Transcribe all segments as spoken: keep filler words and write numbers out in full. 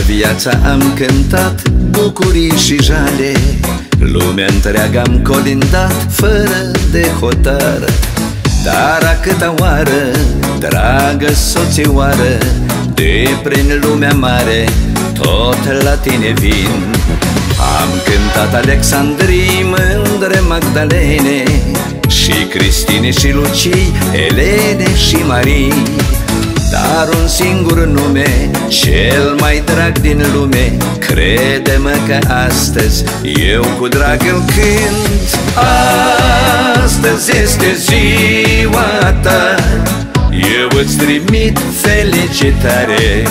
viața am cântat bucurii și jale, lumea întreagă am colindat fără de hotar. Dar a câta oară, dragă soțioară, de prin lumea mare tot la tine vin. Am cântat Alexandrii, mândre Magdalene, și Cristine și Lucii, Elene și Marii. Dar un singur nume, cel mai drag din lume, crede-mă că astăzi eu cu drag îl cânt. Astăzi este ziua ta, eu îți trimit felicitare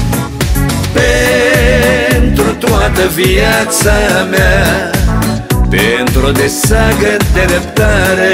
pentru toată viața mea, pentru o desagă de răbdare.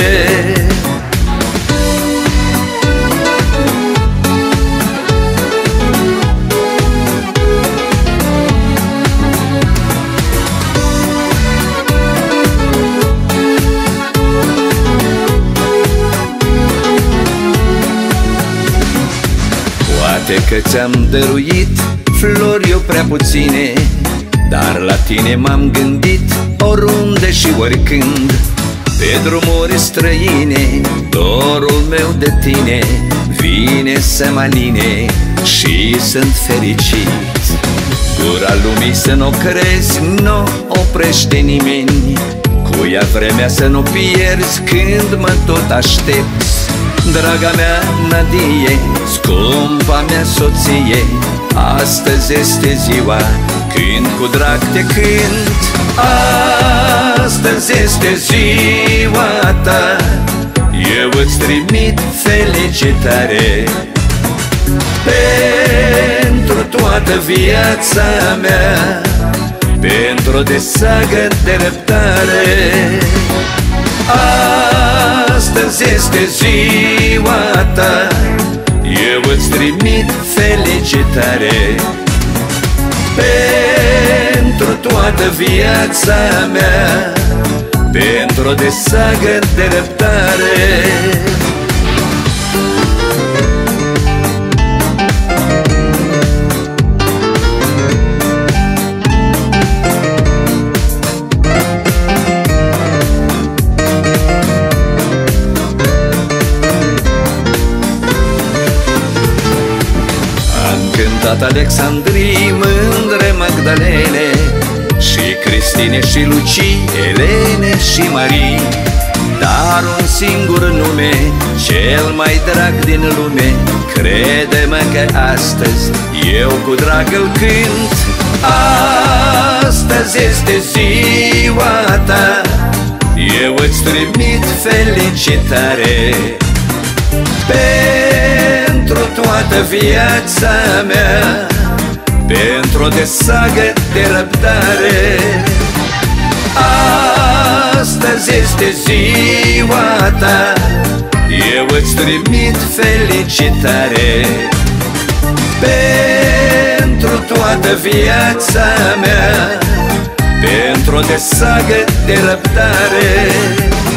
Poate că ți-am dăruit flori eu prea puține, dar la tine m-am gândit oriunde și oricând. Pe drumuri străine, dorul meu de tine vine să mă aline și sunt fericit. Gura lumii să n-o crezi, n-o oprește nimeni, cu ea vremea să nu pierzi când mă tot aștepți. Draga mea Nadie, scumpa mea soție, astăzi este ziua când cu drag te cânt. Astăzi este ziua ta, eu îți trimit felicitare pentru toată viața mea, pentru o desagă de răbdare. Astăzi este ziua ta, eu îți trimit felicitare pentru toată viața mea, pentru o desagă de răbdare. Cântat Alexandrii, mândre Magdalene, și Cristine și Lucii, Elene și Marii. Dar un singur nume, cel mai drag din lume, crede-mă că astăzi eu cu drag îl cânt. Astăzi este ziua ta, eu îți trimit felicitare pentru toată viața mea, pentru o desagă de răbdare. Astăzi este ziua ta, eu îți trimit felicitare pentru toată viața mea, pentru o desagă de răbdare.